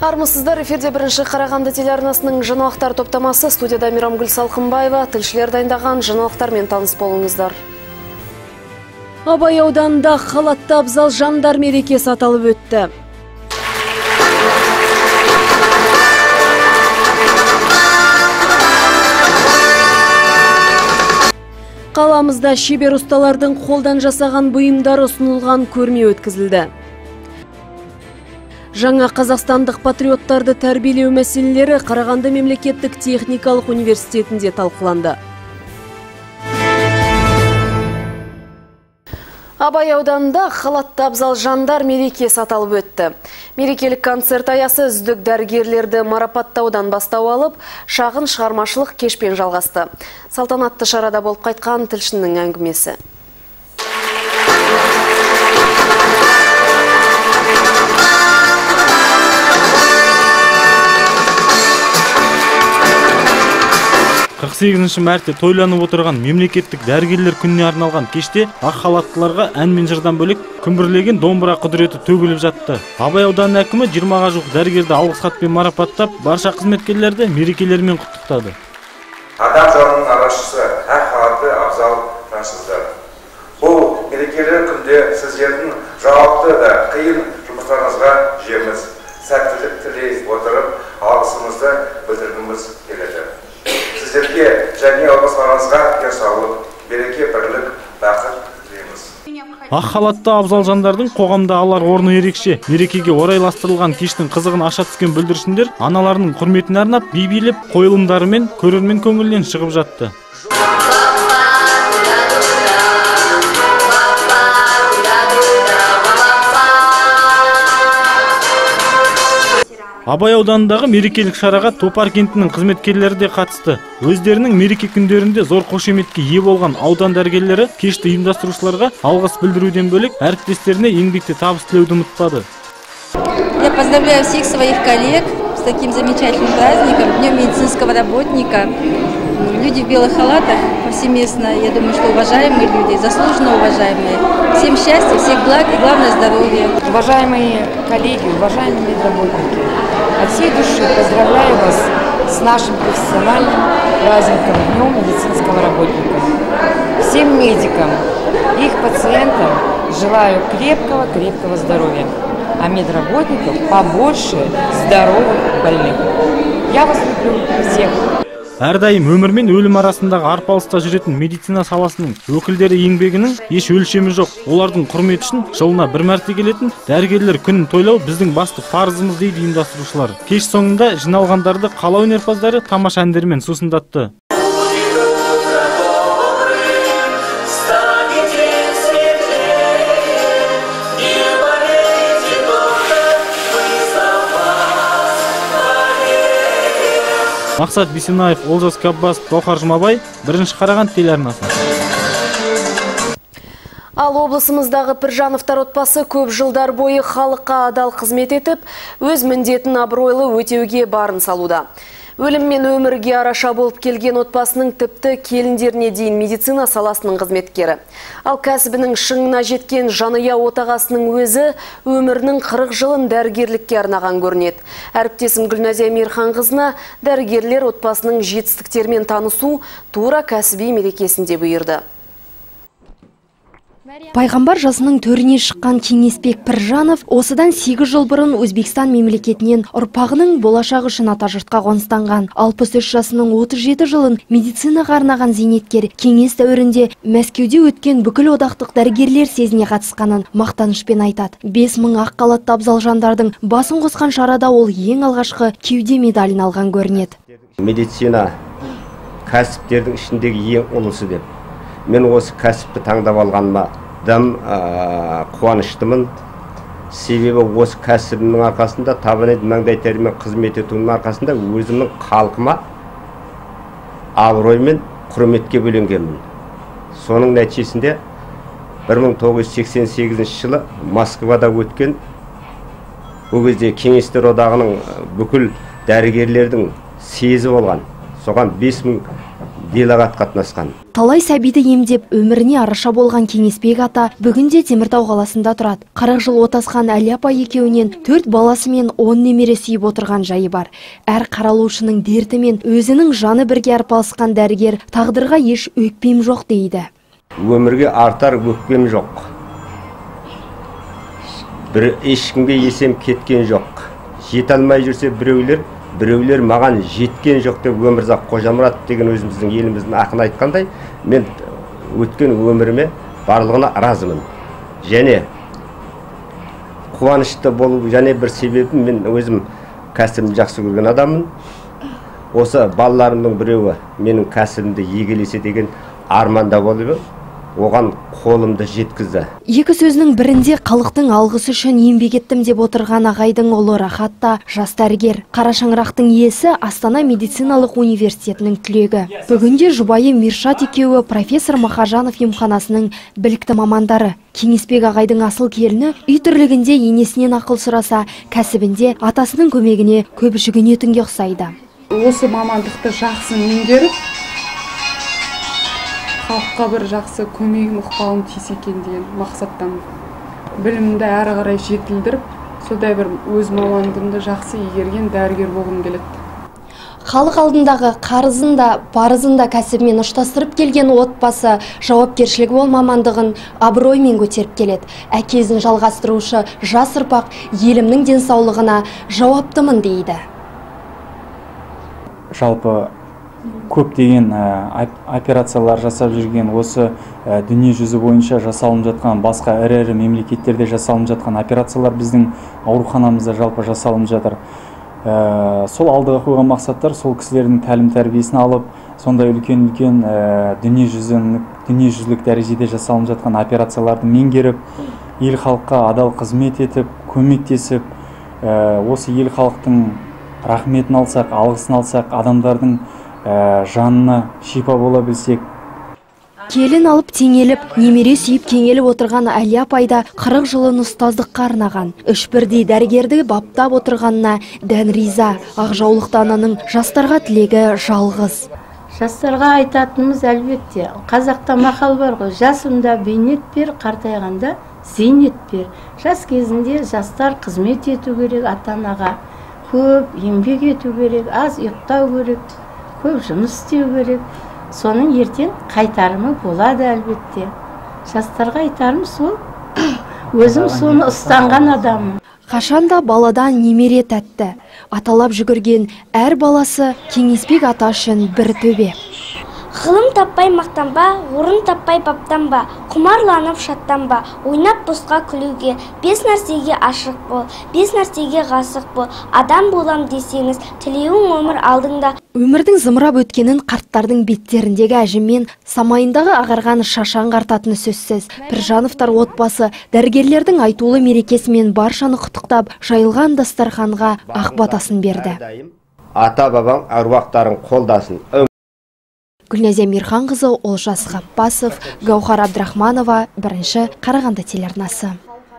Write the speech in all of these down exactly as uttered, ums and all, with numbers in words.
Армысыздар, эфирде бірінші Қарағанды телеарнасының жаңалықтар топтамасы. Студияда Мейрамгүл Салқынбаева, тілшілер дайындаған жаңалықтармен таныс болыңыздар. Абай ауданында халатты абзал жандар мерекесі аталып өтті. Қаламызда шебер ұсталардың қолдан жасаған бұйымдары ұсынылған көрме өткізілді. Жаңа қазақстандық патриоттарды тәрбиелеу мәселелері Қарағанды мемлекеттік техникалық университетінде талқыланды. Абай ауданында халатты абзал жандар мерекесі аталып өтті. Мерекелік концерт аясы үздік дәрігерлерді марапаттаудан бастау алып, шағын шығармашылық кешпен жалғасты. Салтанатты шарада болып қайтқан тілшінің әңгімесі. қырық сегізінші мәрте тойланып отырған мемлекеттік дәрігерлер күніне арналған кеште ақ халаттыларға ән мен жырдан бөлек күмбірлеген домбыра құдіреті төгіліп жатты. Абай ауданының әкімі жиырмаға жуық дәрігерді алғыс хатпен марапаттап, барша қызметкерлерді мерекелерімен құттықтады. Адам жанының арашысы, ақ халатты абзал жансыздар. Бұл мерекелер күнде сіздердің жауапты да қиын жұмыстарыңызға жеміз, сәттілік тілей отырып, алғысымызды білдіргіміз келеді. Сіздерге және отбасыларыңызға денсаулық, береке, бірлік, бақыт тілейміз. Ақ халатты абзал жандардың қоғамда алар орны ерекше. Мерекеге орайластырылған кештің қызығын аша түскен бүлдіршіндер аналарының құрметіне арнап би билеп, қойылымдарымен көрермен көңілінен шығып жатты. Абай ауданындағы мерекелік шараға Топар кентінің қызметкерлері де қатысты. Өздерінің мереке күндерінде зор қошеметке ие болған аудан дәрігерлері кешті ұйымдастырушыларға алғыс білдіруден бөлек әріптестеріне еңбекте табыс тілеуді ұмытпады. Я поздравляю всех своих коллег с таким замечательным праздником, Днем медицинского работника. Люди в белых халатах повсеместно, я думаю, что уважаемые люди, заслуженно уважаемые. Всем счастья, всех благ и главное здоровья. Уважаемые коллеги, уважаемые работники, от всей души поздравляю вас с нашим профессиональным праздником Днем медицинского работника. Всем медикам, их пациентам желаю крепкого-крепкого здоровья, а медработников побольше здоровых больных. Я вас люблю всех. Әрдайым өмір мен өлім арасындағы арпалыста жүретін медицина саласының өкілдері еңбегінің еш өлшемі жоқ. Олардың құрметі үшін жылына бір мәрте келетін дәрігерлер күнін тойлау біздің басты парызымыз дейді ұйымдастырушылар. Кеш соңында жиналғандарды қала өнерпаздары тамаша әндермен сусындатты. Мақсат Бисенаев, Олжас Каббас, Гаухар Жұмабай, бірінші Қарағанды телеарнасы. Ал облысымыздағы Піржановтар отбасы көп жылдар бойы халыққа адал қызмет етіп, өз міндетін абыройлы өтеуге барын салуда. Өлім мен өмірге араша болып келген отбасының тіпті келіндеріне дейін медицина саласының қызметкері. Ал кәсібінің шыңына жеткен жанұя отағасының өзі өмірінің қырық жылын дәрігерлікке арнаған көрінеді. Әріптесім Гүлназия Мейірханқызына дәрігерлер отбасының жетістіктерімен танысу тура кәсіби мерекесінде бұйырды. Пайғамбар жасының төріне шыққан Кеңесбек Піржанов осыдан сегіз жыл бұрын Өзбекстан мемлекетінен ұрпағының болашағы үшін атажұртқа қоныстанған. алпыс үш жасының отыз жеті жылын медицинаға арнаған зейнеткер кеңес дәуірінде Мәскеуде өткен бүкіл одақтық дәрігерлер съезіне қатысқанын мақтанышпен айтады. бес мың ақ халатты абзал жандардың басын қосқан шарада ол ең алғашқы кеуде медалін алған көрінеді. Медицина кәсіптердің ішіндегі ең ұлысы деп. Мен осы кәсіпті таңдап алғаныма дым қуаныштымын. Себебі осы кәсібімнің арқасында табан ет маңдай терімен қызмет етуімнің арқасында өзімнің халқыма абырой мен құрметке бөленгенмін. Соның нәтижесінде бір мың тоғыз жүз сексен сегізінші жылы Москвада өткен ол кезде Кеңестер одағының бүкіл дәрігерлердің съезі болған. Соған бес мың делегат қатынасқан. Талай сәбиді емдеп, өміріне араша болған Кеңесбек ата бүгінде Теміртау қаласында тұрады. қырық жыл отасқан Әли апа екеуінен төрт баласы мен он немере сүйіп отырған жайы бар. Әр қаралушының дертімен өзінің жаны бірге арпалысқан дәрігер тағдырға еш өкпем жоқ дейді. Өмірге артар өкпем жоқ. Бір ешкімге есем кеткен жоқ. Жете алмай жүрсе біреулер, біреулер маған жеткен жоқ деп Өмірзақ Қожамұрат деген өзіміздің еліміздің ақын айтқандай, мен өткен өміріме барлығына разымын. Және қуанышты болу және бір себебім, мен өзім кәсібімді жақсы көрген адаммын. Осы балаларымның біреуі менің кәсібімді егелесе деген арманда болып, оған қолымды жеткізді. Екі сөзінің бірінде халықтың алғысы үшін еңбек еттім деп отырған ағайдың ұлы Рахатта жас дәрігер. Қара шаңырақтың иесі Астана медициналық университетінің түлегі. Бүгінде жұбайы Миршат екеуі профессор Махажанов емханасының білікті мамандары. Кеңесбек ағайдың асыл келіні үй тірлігінде енесінен ақыл сұраса, кәсібінде атасының көмегіне көп жүгінетінге ұқсайды. Осы мамандықты жақсы меңгеріп, халыққа бір жақсы көмегім ықпалым тисе екен деген мақсаттан білімді әрі қарай жетілдіріп, сондай бір өз мамандығымды жақсы игерген дәрігер болғым келеді. Халық алдындағы қарызын да, парызын да кәсібімен ұштастырып келген отбасы жауапкершілігі бол мамандығын абыроймен көтеріп келеді. Әкесін жалғастырушы жас ұрпақ елімнің денсаулығына жауаптымын дейді. Жалпы көптеген операциялар жасап жүрген, осы дүние жүзі бойынша жасалынып жатқан, басқа ірі-ірі мемлекеттерде жасалынып жатқан операциялар біздің ауруханамызда жалпы жасалынып жатыр. Сол алдыға қойған мақсаттар сол кісілердің тәлім тәрбиесін алып, сондай үлкен-үлкен дүниежүзілік дәрежеде жасалынып жатқан операцияларды меңгеріп, ел халыққа адал қызмет етіп, көмектесіп, осы ел халықтың рахметін алсақ, алғысын алсақ, адамдардың жанына шипа бола білсек. Келін алып теңеліп, немере сүйіп кеңеліп отырған Әли апайда қырық жылын ұстаздыққа арнаған. Үш бірдей дәрігерді баптап отырғанына дән риза. Ақжаулықты ананың жастарға тілегі жалғыз. Жастарға айтатынымыз әлбетте, қазақта мақал бар ғой, жасында бейнет бер, қартайғанда зейнет бер. Жас кезінде жастар қызмет ету керек ата-анаға, көп еңбек ету керек, аз ұйықтау керек, көп жұмыс істеу керек. Соның ертең қайтарымы болады әлбетте. Жастарға айтарым сол, өзім соны ұстанған адаммын. Қашанда баладан немере тәтті. Аталап жүгірген әр баласы Кеңесбек ата үшін бір төбе. Ғылым таппай мақтанба, орын таппай баптанба, құмарланып шаттанба, ойнап босқа күлуге, бес нәрсеге ашық бол, бес нәрсеге ғасық бол, адам болам десеңіз, тілеуің өмір алдыңда. Өмірдің зымырап өткенін қарттардың беттеріндегі әжіммен, самайындағы ағарған шашан қартатыны сөзсіз. Піржановтар отбасы дәрігерлердің айтулы мерекесімен баршаны құттықтап, жайылған дастарханға ақ батасын берді. Ата бабаң әруақтарын қолдасын. Гүлназия Мирханқызы, Олжас Ғаппасов, Гаухар Абдрахманова, бірінші Қарағанды телеарнасы.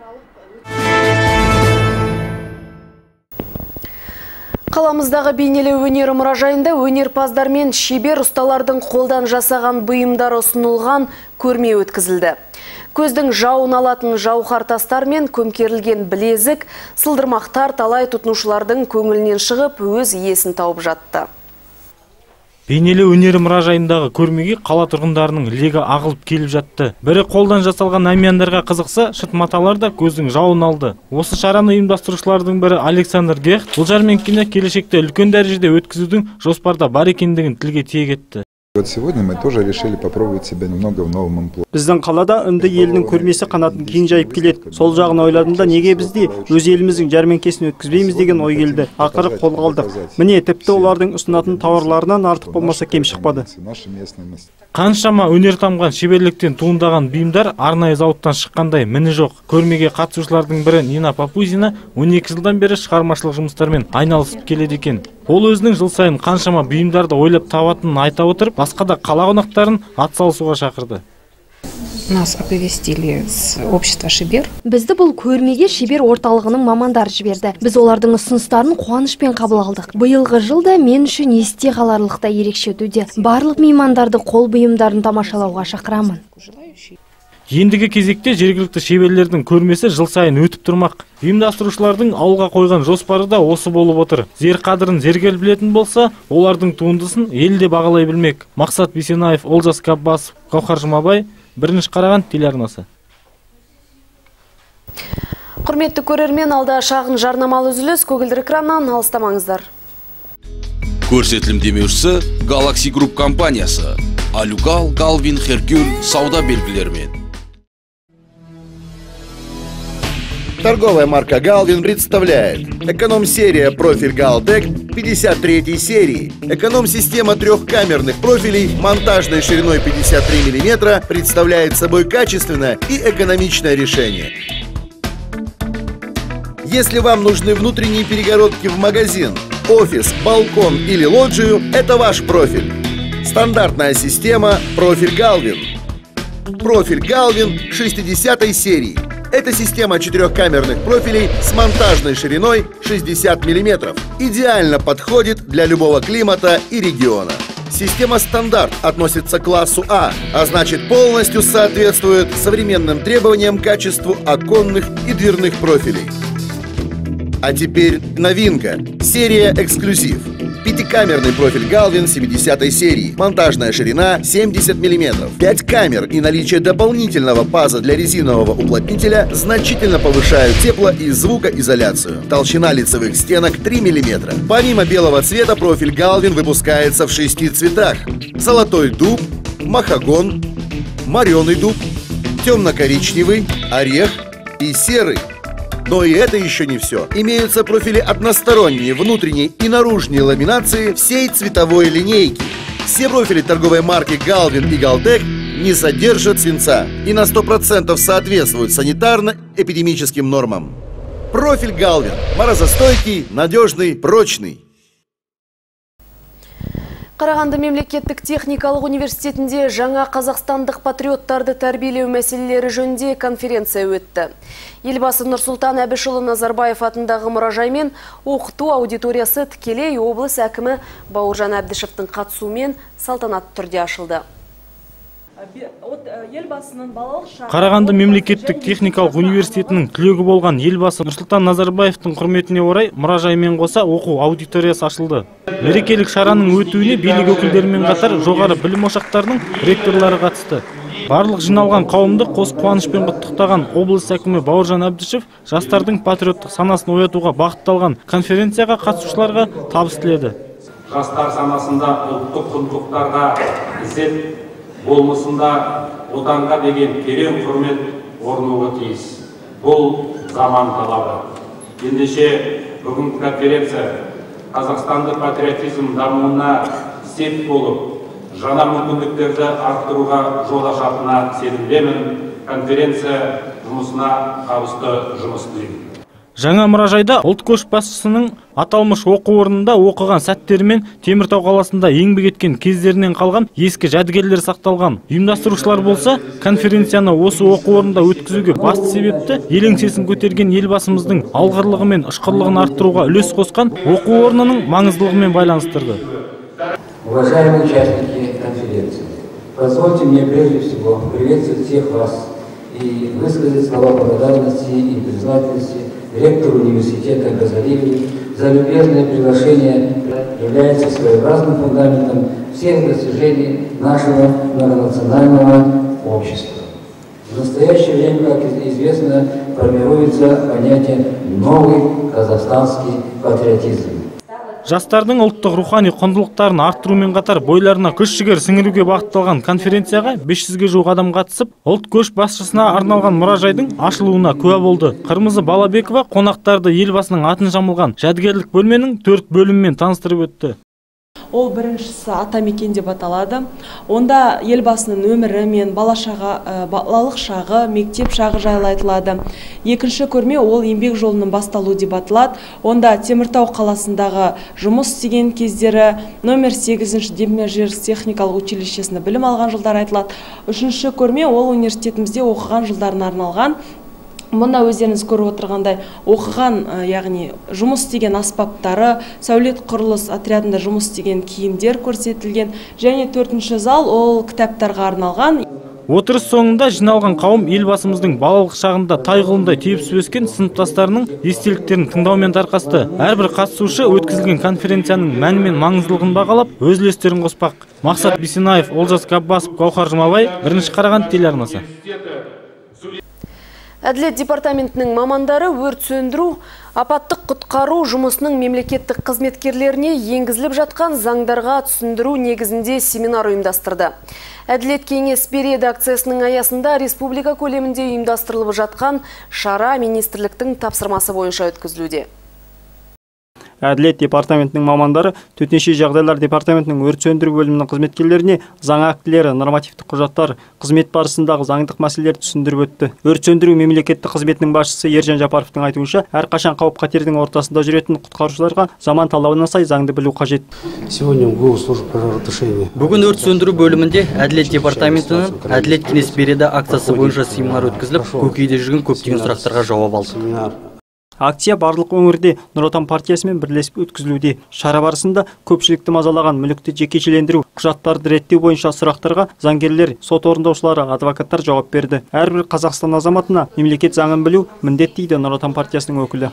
Қаламыздағы бейнелеу өнер мұражайында өнерпаздар мен шебер ұсталардың қолдан жасаған бұйымдар ұсынылған көрме өткізілді. Көздің жауын алатын жауһар тастар мен көмкерілген білезік, сылдырмақтар талай тұтынушылардың көңілінен шығып, өз иесін тауып жатты. Бейнелеу өнері мұражайындағы көрмеге қала тұрғындарының легі ағылып келіп жатты. Бірі қолдан жасалған әмияндарға қызықса, шыт маталар да көздің жауын алды. Осы шараны ұйымдастырушылардың бірі Александр Гехт бұл жәрмеңкені келешекте үлкен дәрежеде өткізудің жоспарда бар екендігін тілге тиек етті. Вот сегодня мы тоже решили попробовать себя немного в новом амплуа. Біздің қалада үнді елінің көрмесі қанатын кең жайып келеді. Сол жағын ойладым да, неге бізде өз еліміздің жәрмеңкесін өткізбейміз деген ой келді. Ақыры қолға алдық. Міне, тіпті олардың ұсынатын тауарларынан артық болмаса кем шықпады. Қаншама өнер тамған шеберліктен туындаған бұйымдар арнайы зауыттан шыққандай міні жоқ. Көрмеге қатысушылардың бірі Нина Папузина он екі жылдан бері шығармашылық жұмыстармен айналысып келеді екен. Ол өзінің жыл сайын қаншама бұйымдарды ойлап табатынын айта отырып, басқа да қала қонақтарын атсалысуға шақырды. Нас оповестили с общества Шибер. Бізді бұл көрмеге Шибер орталығының мамандары жіберді. Біз олардың ұсыныстарын қуанышпен қабыл алдық. Биылғы жылда мен үшін есте қаларлықта ерекше өтуде. Барлық меймандарды қол бұйымдарын тамашалауға шақырамын. Ендігі кезекте жергілікті шеберлердің көрмесі жыл сайын өтіп тұрмақ. Ұйымдастырушылардың ауылға қойған жоспары да осы болып отыр. Зер қадірін зергер білетін болса, олардың туындысын елде бағалай білмек. Мақсат Бейсенаев, Олжас Каббасов, Гаухар Жұмабай, Бірінші Қараған телеарнасы. Құрметті көрермен, алда шағын жарнамалы үзіліс, көгілдір экраннан алыстамаңыздар. Көрсетілім демеушісі Galaxy Group компаниясы. Алюгал, Галвин, Херкюль сауда белгілерімен. Торговая марка Galvin представляет эконом-серия профиль Galtec пятьдесят третьей серии. Эконом-система трехкамерных профилей монтажной шириной пятьдесят три миллиметра представляет собой качественное и экономичное решение. Если вам нужны внутренние перегородки в магазин, офис, балкон или лоджию, это ваш профиль. Стандартная система профиль Galvin. Профиль Galvin шестидесятой серии. Это система четырехкамерных профилей с монтажной шириной шестьдесят миллиметров. Идеально подходит для любого климата и региона. Система стандарт относится к классу А, а значит полностью соответствует современным требованиям к качеству оконных и дверных профилей. А теперь новинка. Серия эксклюзив. Пятикамерный профиль Galvin семидесятой серии. Монтажная ширина семьдесят миллиметров. пять камер и наличие дополнительного паза для резинового уплотнителя значительно повышают тепло- и звукоизоляцию. Толщина лицевых стенок три миллиметра. Помимо белого цвета, профиль Galvin выпускается в шести цветах. Золотой дуб, махагон, мореный дуб, темно-коричневый, орех и серый. Но и это еще не все. Имеются профили односторонние, внутренней и наружной ламинации всей цветовой линейки. Все профили торговой марки Galvin и Galtec не содержат свинца и на сто процентов соответствуют санитарно-эпидемическим нормам. Профиль Galvin – морозостойкий, надежный, прочный. Қарағанды мемлекеттік техникалық университетінде жаңа қазақстандық патриоттарды тәрбиелеу мәселелері жөнінде конференция өтті. Елбасы Нұрсұлтан Әбішұлы Назарбаев атындағы мұражаймен оқыту аудиториясы тікелей облыс әкімі Бауыржан Әбдішевтің қатысуымен салтанатты түрде ашылды. Қарағанды мемлекеттік техникалық университетінің түлегі болған елбасы Нұрсұлтан Назарбаевтың құрметіне орай мұражаймен қоса оқу аудиториясы ашылды. Мерекелік шараның өтуіне билік өкілдерімен қатар жоғары білім ошақтарының ректорлары қатысты. Барлық жиналған қауымды қос қуанышпен құттықтаған облыс әкімі Бауыржан Әбдішев жастардың патриоттық санасын оятуға бағытталған конференцияға қатысушыларға табыс тіледі. Жастар санасында ұлттық құндылықтарға ізет болмысында отанға деген терең құрмет орнуы тиіс. Бұл заман талабы. Ендеше бүгінгі конференция Қазақстанды патриотизм дамуына сеп болып, жаңа мүмкіндіктерді арттыруға жол ашатынына сенімдемін. Конференция жұмысына табысты жұмыс тілеймін. Жаңа мұражайда ұлт көшбасшысының аталмыш оқу орнында оқыған сәттерімен Теміртау қаласында еңбек еткен кездерінен қалған ескі жәдігерлер сақталған. Ұйымдастырушылар болса, конференцияны осы оқу орнында өткізуге басты себепті ел еңсесін көтерген елбасымыздың алғырлығы мен ұшқырлығын арттыруға үлес қосқан оқу орнының маңыздылығымен байланыстырды. Уважаемые участники конференции, позвольте мне прежде всего приветствовать всех вас и высказать слова благодарности и признательности ректору университета Газалиеву за любезное приглашение, является своеобразным фундаментом всех достижений нашего многонационального общества. В настоящее время, как известно, формируется понятие «новый казахстанский патриотизм». Жастардың ұлттық рухани құндылықтарын арттырумен қатар бойларына күш-жігер сіңіруге бағытталған конференцияға бес жүзге жуық адам қатысып, ұлт көшбасшысына арналған мұражайдың ашылуына куә болды. Қырмызы Балабекова қонақтарды елбасының атын жамылған жәдігерлік бөлменің төрт бөлімімен таныстырып өтті. Ол біріншісі атамекен деп аталады. Онда елбасының өмірі мен балалық шағы, мектеп шағы жайлы айтылады. Екінші көрме ол еңбек жолының басталуы деп аталады. Онда Теміртау қаласындағы жұмыс істеген кездері, номер сегізінші Демержерс техникалық училищесінде білім алған жылдар айтылады. Үшінші көрме ол университетімізде оқыған жылдарына арналған. Мұнда өздеріңіз көріп отырғандай оқыған, яғни жұмыс істеген аспаптары, сәулет құрылыс отрядында жұмыс істеген киімдер көрсетілген. Және төртінші зал ол кітаптарға арналған. Отырыс соңында жиналған қауым елбасымыздың балалық шағында тайғұлындай тепсіп өскен сыныптастарының естеліктерін тыңдаумен тарқасты. Әрбір қатысушы өткізілген конференцияның мәні мен маңыздылығын бағалап, өз үлестерін қоспақ. Мақсат Бисенаев, Олжас Габбасов, Гаухар Жұмабай, бірінші Қарағанды телеарнасы. Әділет департаментінің мамандары өрт сөндіру, апаттық құтқару жұмысының мемлекеттік қызметкерлеріне енгізіліп жатқан заңдарға түсіндіру негізінде семинар ұйымдастырды. Әділет кеңес береді акциясының аясында республика көлемінде ұйымдастырылып жатқан шара министрліктің тапсырмасы бойынша өткізілуде. Әділет департаментінің мамандары төтенше жағдайлар департаментінің өрт сөндіру бөлімінің қызметкерлеріне заң актілері, нормативтік құжаттар, қызмет барысындағы заңдық мәселелерді түсіндіріп өтті. Өрт сөндіру мемлекеттік қызметінің басшысы Ержан Жапаровтың айтуынша, әрқашан қауіп-қатердің ортасында жүретін құтқарушыларға заман талабына сай заңды білу қажет. Бүгін өрт сөндіру бөлімінде Әділет департаментінің Әділет кеңес береді акциясы бойынша семинар өткізіліп, көкейде жүрген көптеген сұрақтарға жауап алды. Акция барлық өңірде Нұр Отан партиясымен бірлесіп өткізілуде. Шара барысында көпшілікті мазалаған мүлікті жекешелендіру, құжаттарды реттеу бойынша сұрақтарға заңгерлер, сот орындаушылары, адвокаттар жауап берді. Әрбір Қазақстан азаматына мемлекет заңын білу міндет дейді Нұр Отан партиясының өкілі.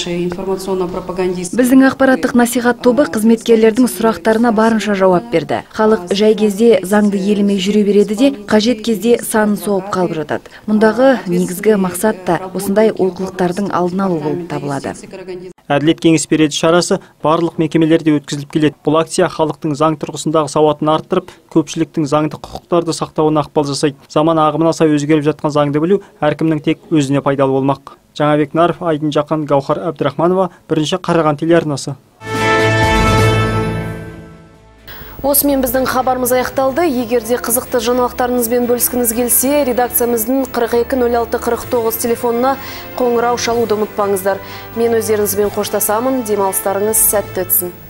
Біздің ақпараттық насихат тобы қызметкерлердің сұрақтарына барынша жауап берді. Халық жай кезде заңды елемей жүре береді де, қажет кезде санын соғып қалып жатады. Мұндағы негізгі мақсат та осындай олқылықтардың алдын алу болып табылады. Әділет кеңес береді шарасы барлық мекемелерде өткізіліп келеді. Бұл акция халықтың заң тұрғысындағы сауатын арттырып, көпшіліктің заңды құқықтарды сақтауына ықпал жасайды. Заман ағымына сай өзгеріп жатқан заңды білу әркімнің тек өзіне пайдалы болмақ. Жаңабек Наров, Айдын Жақан, Гаухар Әбдірахманова, бірінші Қарағанды телеарнасы. Осымен біздің хабарымыз аяқталды. Егерде қызықты жаңалықтарыңызбен бөліскіңіз келсе, редакциямыздың қырық екі нөл алты қырық тоғыз телефонына қоңырау шалуды ұмытпаңыздар. Мен өздеріңізбен қоштасамын. Демалыстарыңыз сәтті өтсін.